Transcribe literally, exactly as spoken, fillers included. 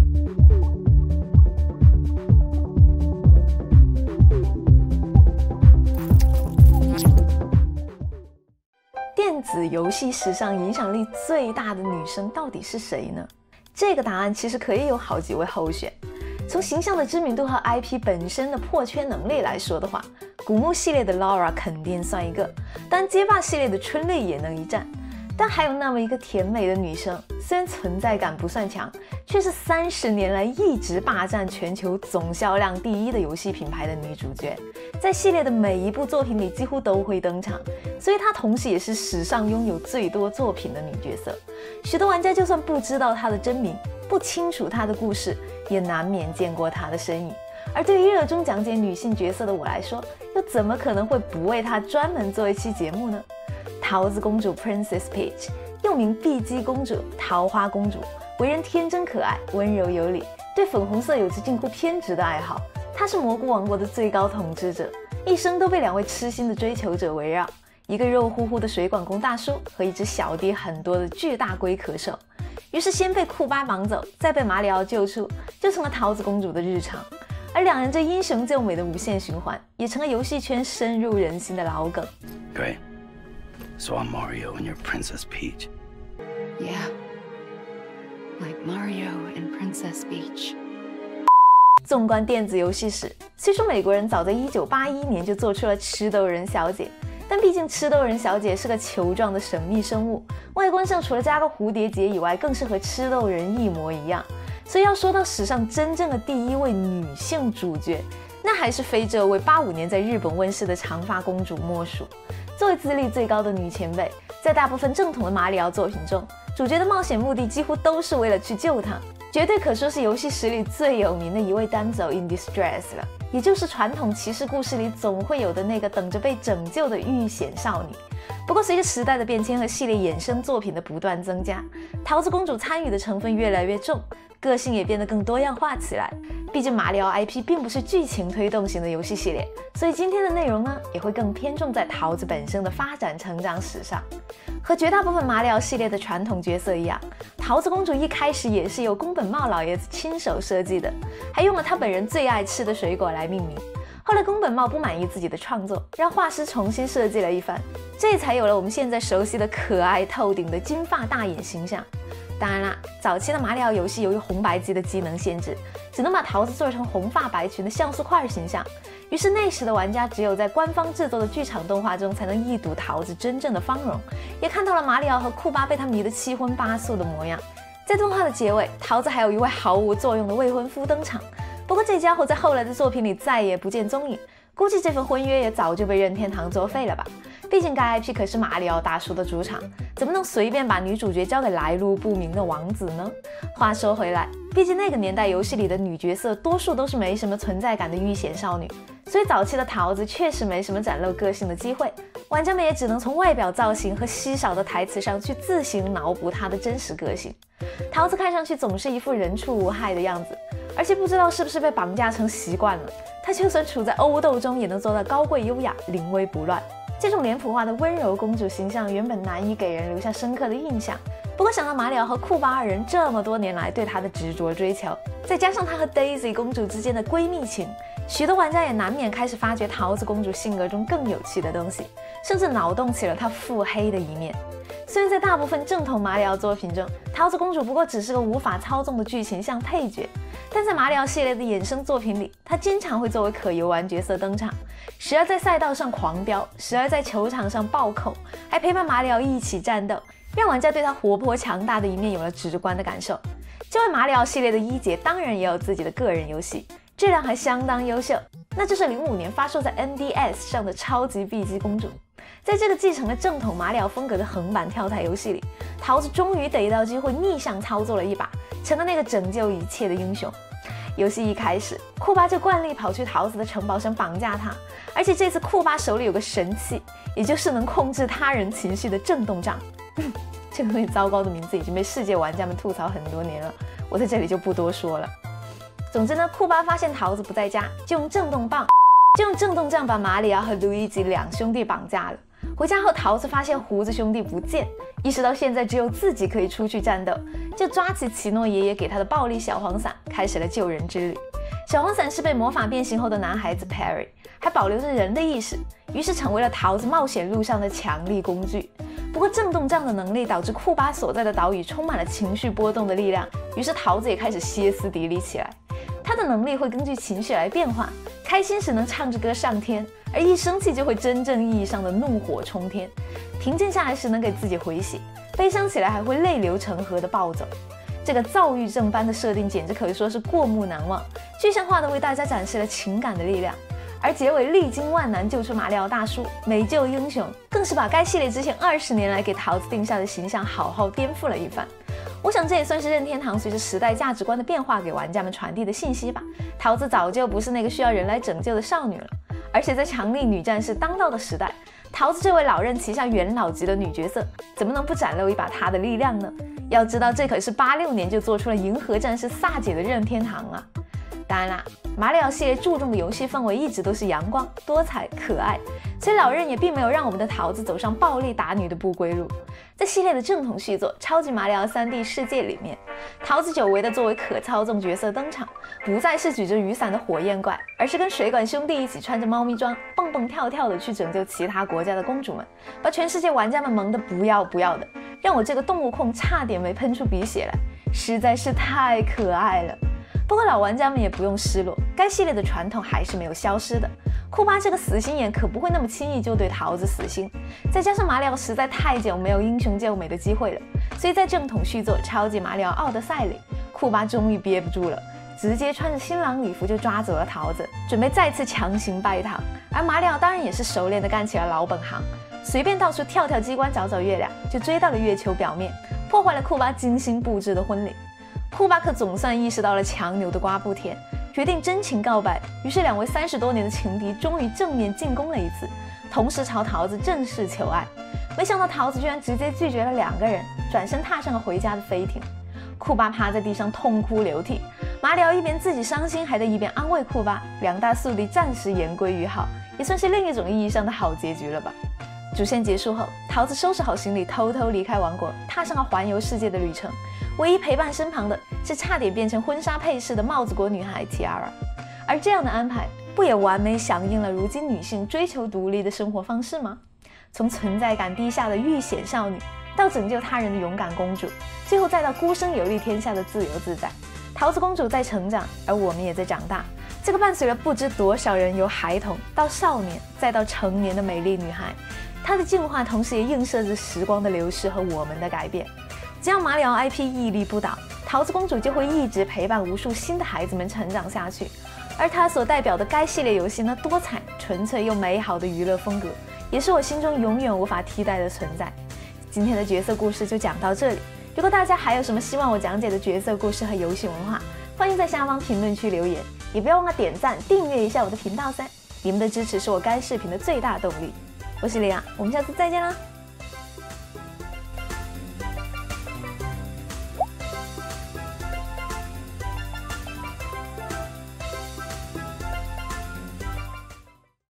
电子游戏史上影响力最大的女生到底是谁呢？这个答案其实可以有好几位候选。从形象的知名度和 I P 本身的破圈能力来说的话，古墓系列的 Laura 肯定算一个，当然街霸系列的春丽也能一战。但还有那么一个甜美的女生，虽然存在感不算强，却是三十年来一直霸占全球总销量第一的游戏品牌的女主角，在系列的每一部作品里几乎都会登场，所以她同时也是史上拥有最多作品的女角色。许多玩家就算不知道她的真名，不清楚她的故事，也难免见过她的身影。而对于热衷讲解女性角色的我来说，又怎么可能会不为她专门做一期节目呢？桃子公主 Princess Peach， 又名碧姬公主、桃花公主，为人天真可爱、温柔有礼，对粉红色有着近乎偏执的爱好。她是蘑菇王国的最高统治者，一生都被两位痴心的追求者围绕，一个肉乎乎的水管工大叔和一只小弟很多的巨大龟壳兽。于是先被库巴绑走，再被马里奥救出，就成了桃子公主的日常。而两人这英雄救美的无限循环，也成了游戏圈深入人心的老梗。 Great. So I'm Mario and you're Princess Peach. Yeah, like Mario and Princess Peach. 纵观电子游戏史，虽说美国人早在一九八一年就做出了吃豆人小姐，但毕竟吃豆人小姐是个球状的神秘生物，外观上除了加个蝴蝶结以外，更是和吃豆人一模一样。所以要说到史上真正的第一位女性主角，那还是非这位八五年在日本问世的长发公主莫属。作为资历最高的女前辈，在大部分正统的马里奥作品中，主角的冒险目的几乎都是为了去救她，绝对可说是游戏史里最有名的一位damsel in distress 了，也就是传统骑士故事里总会有的那个等着被拯救的遇险少女。不过随着时代的变迁和系列衍生作品的不断增加，桃子公主参与的成分越来越重，个性也变得更多样化起来。毕竟马里奥 I P 并不是剧情推动型的游戏系列，所以今天的内容呢，也会更偏重在桃子本身的发展成长史上。和绝大部分马里奥系列的传统角色一样，桃子公主一开始也是由宫本茂老爷子亲手设计的，还用了他本人最爱吃的水果来命名。后来宫本茂不满意自己的创作，让画师重新设计了一番，这才有了我们现在熟悉的可爱透顶的金发大眼形象。当然啦，早期的马里奥游戏由于红白机的机能限制，只能把桃子做成红发白裙的像素块形象，于是那时的玩家只有在官方制作的剧场动画中才能一睹桃子真正的芳容，也看到了马里奥和库巴被他迷得七荤八素的模样。在动画的结尾，桃子还有一位毫无作用的未婚夫登场，不过这家伙在后来的作品里再也不见踪影，估计这份婚约也早就被任天堂作废了吧。毕竟该 I P 可是马里奥大叔的主场，怎么能随便把女主角交给来路不明的王子呢？话说回来，毕竟那个年代游戏里的女角色多数都是没什么存在感的遇险少女，所以早期的桃子确实没什么展露个性的机会，玩家们也只能从外表造型和稀少的台词上去自行脑补她的真实个性。桃子看上去总是一副人畜无害的样子，而且不知道是不是被绑架成习惯了，她就算处在殴斗中也能做到高贵优雅、临危不乱。这种脸谱化的温柔公主形象原本难以给人留下深刻的印象，不过想到马里奥和库巴二人这么多年来对她的执着追求，再加上她和 Daisy 公主之间的闺蜜情，许多玩家也难免开始发掘桃子公主性格中更有趣的东西，甚至脑洞起了她腹黑的一面。虽然在大部分正统马里奥作品中，桃子公主不过只是个无法操纵的剧情像配角，但在马里奥系列的衍生作品里，她经常会作为可游玩角色登场，时而在赛道上狂飙，时而在球场上暴扣，还陪伴马里奥一起战斗，让玩家对她活泼强大的一面有了直观的感受。这位马里奥系列的一姐当然也有自己的个人游戏，质量还相当优秀，那就是零五年发售在 N D S 上的超级碧姬公主。在这个继承了正统马里奥风格的横版跳台游戏里，桃子终于逮到机会逆向操作了一把，成了那个拯救一切的英雄。游戏一开始，库巴就惯例跑去桃子的城堡上绑架他，而且这次库巴手里有个神器，也就是能控制他人情绪的震动杖。这个东西糟糕的名字已经被世界玩家们吐槽很多年了，我在这里就不多说了。总之呢，库巴发现桃子不在家，就用震动棒就用震动杖把马里奥和路易吉两兄弟绑架了。回家后，桃子发现胡子兄弟不见， 意识到现在只有自己可以出去战斗，就抓起奇诺爷爷给他的暴力小黄伞，开始了救人之旅。小黄伞是被魔法变形后的男孩子 Perry， 还保留着人的意识，于是成为了桃子冒险路上的强力工具。不过震动这样的能力导致库巴所在的岛屿充满了情绪波动的力量，于是桃子也开始歇斯底里起来。他的能力会根据情绪来变化，开心时能唱着歌上天，而一生气就会真正意义上的怒火冲天。平静下来时能给自己回血，悲伤起来还会泪流成河的暴走。这个躁郁症般的设定简直可以说是过目难忘，具象化的为大家展示了情感的力量。而结尾历经万难救出马里奥大叔，没救英雄，更是把该系列之前二十年来给桃子定下的形象好好颠覆了一番。我想这也算是任天堂随着时代价值观的变化给玩家们传递的信息吧。桃子早就不是那个需要人来拯救的少女了，而且在强力女战士当道的时代，桃子这位老任旗下元老级的女角色，怎么能不展露一把她的力量呢？要知道这可是八六年就做出了银河战士萨姐的任天堂啊。当然啦，马里奥系列注重的游戏氛围一直都是阳光、多彩、可爱，所以老任也并没有让我们的桃子走上暴力打女的不归路。在系列的正统续作《超级马里奥 三 D 世界》里面，桃子久违的作为可操纵角色登场，不再是举着雨伞的火焰怪，而是跟水管兄弟一起穿着猫咪装，蹦蹦跳跳的去拯救其他国家的公主们，把全世界玩家们萌得不要不要的，让我这个动物控差点没喷出鼻血来，实在是太可爱了。不过老玩家们也不用失落，该系列的传统还是没有消失的。库巴这个死心眼可不会那么轻易就对桃子死心，再加上马里奥实在太久没有英雄救美的机会了，所以在正统续作《超级马里奥奥德赛》里，库巴终于憋不住了，直接穿着新郎礼服就抓走了桃子，准备再次强行拜堂。而马里奥当然也是熟练的干起了老本行，随便到处跳跳机关找找月亮，就追到了月球表面，破坏了库巴精心布置的婚礼。库巴可总算意识到了强扭的瓜不甜，决定真情告白，于是两位三十多年的情敌终于正面进攻了一次，同时朝桃子正式求爱。没想到桃子居然直接拒绝了两个人，转身踏上了回家的飞艇。库巴趴在地上痛哭流涕，马里奥一边自己伤心，还得一边安慰库巴，两大宿敌暂时言归于好，也算是另一种意义上的好结局了吧。主线结束后，桃子收拾好行李，偷偷离开王国，踏上了环游世界的旅程。唯一陪伴身旁的是差点变成婚纱配饰的帽子国女孩 Tiara， 而这样的安排不也完美响应了如今女性追求独立的生活方式吗？从存在感低下的遇险少女，到拯救他人的勇敢公主，最后再到孤身游历天下的自由自在。桃子公主在成长，而我们也在长大。这个伴随了不知多少人由孩童到少年再到成年的美丽女孩，她的进化同时也映射着时光的流逝和我们的改变。只要马里奥 I P 屹立不倒，桃子公主就会一直陪伴无数新的孩子们成长下去。而她所代表的该系列游戏那多彩、纯粹又美好的娱乐风格，也是我心中永远无法替代的存在。今天的角色故事就讲到这里。如果大家还有什么希望我讲解的角色故事和游戏文化，欢迎在下方评论区留言，也不要忘了点赞、订阅一下我的频道噻！你们的支持是我该视频的最大动力。我是李亚，我们下次再见啦！